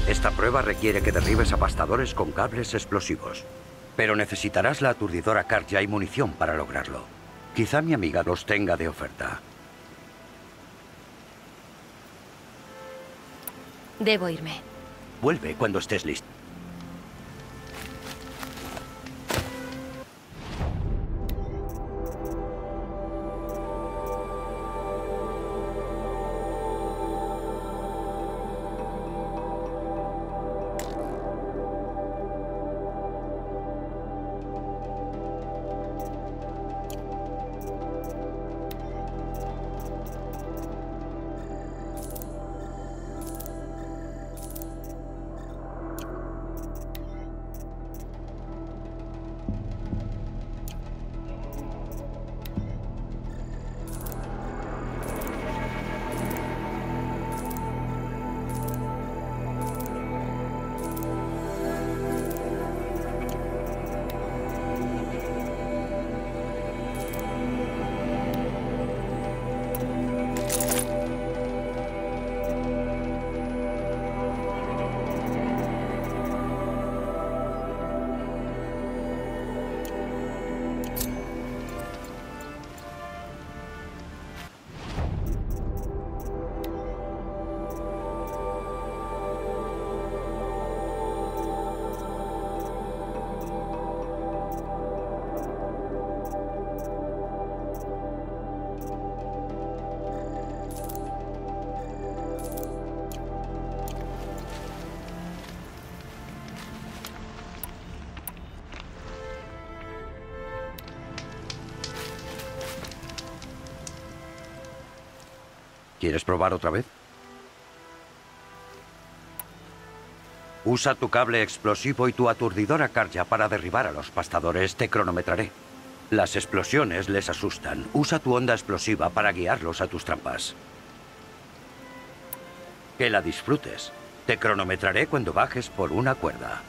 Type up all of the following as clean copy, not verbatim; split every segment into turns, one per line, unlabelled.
Esta prueba requiere que derribes a pastadores con cables explosivos. Pero necesitarás la aturdidora Carja y munición para lograrlo. Quizá mi amiga los tenga de oferta.
Debo irme.
Vuelve cuando estés listo. ¿Quieres probar otra vez? Usa tu cable explosivo y tu aturdidora Carja para derribar a los pastadores. Te cronometraré. Las explosiones les asustan. Usa tu onda explosiva para guiarlos a tus trampas. Que la disfrutes. Te cronometraré cuando bajes por una cuerda.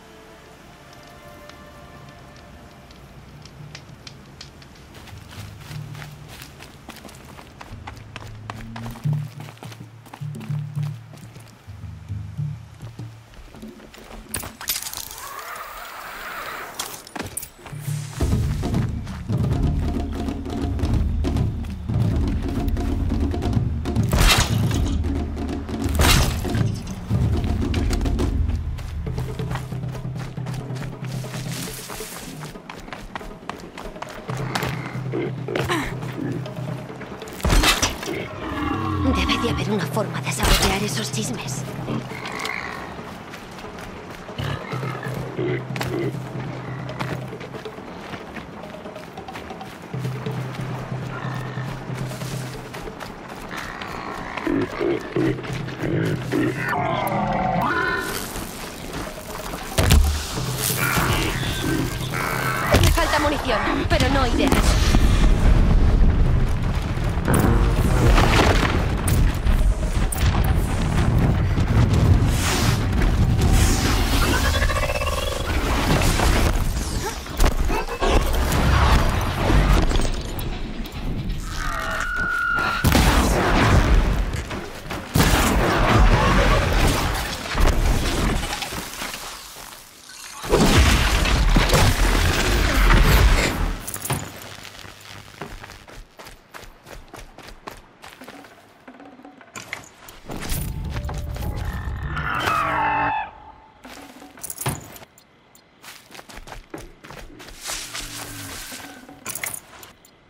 Debe de haber una forma de sabotear esos chismes. Me falta munición, pero no ideas.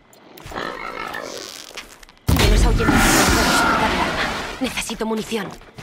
Necesito munición.